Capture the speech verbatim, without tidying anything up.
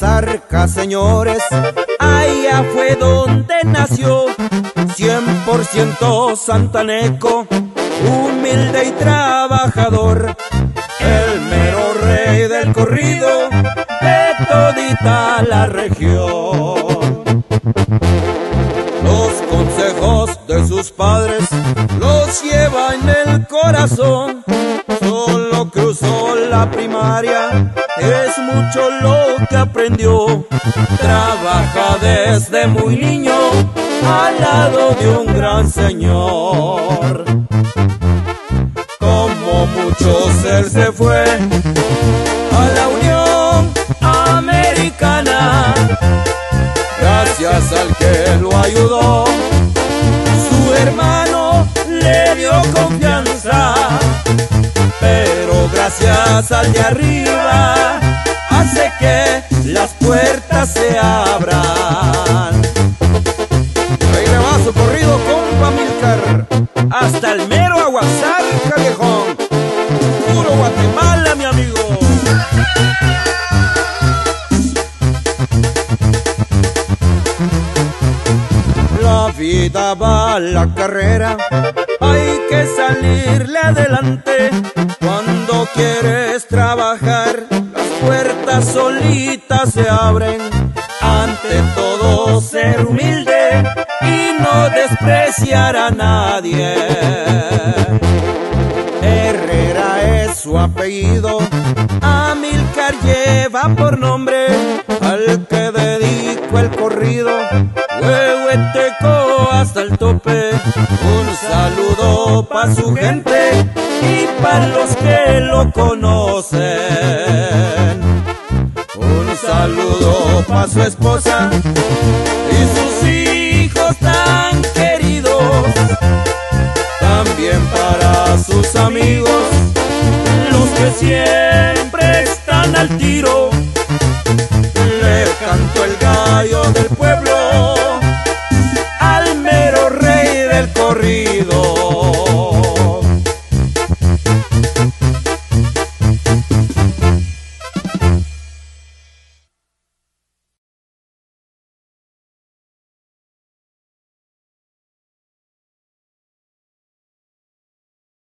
Aguasarca, señores, allá fue donde nació, cien por ciento santaneco, humilde y trabajador, el mero rey del corrido de todita la región. Los consejos de sus padres los lleva en el corazón. Solo cruzó la primaria, es mucho lo que aprendió. Trabaja desde muy niño al lado de un gran señor. Como muchos, él se fue a la Unión Americana, gracias al que lo ayudó. Su hermano le dio confianza, pero gracias al de arriba hace que las puertas se abran. Ahí le va su corrido, compa Milcar, hasta el mero Aguasarca, viejón. Puro Guatemala, mi amigo. La vida va a la carrera, hay que salirle adelante. Cuando quieres trabajar, las puertas solitas se abren. Ante todo, ser humilde y no despreciar a nadie. Herrera es su apellido, Amílcar lleva por nombre al que dedico el corrido, huehueteco hasta el tope. Un saludo pa' su gente y pa' los que lo conocen. Un saludo pa' su esposa y sus hijos tan queridos. También para sus amigos, los que siempre están al tiro. Le canto el gallo del pueblo al mero rey del corrido.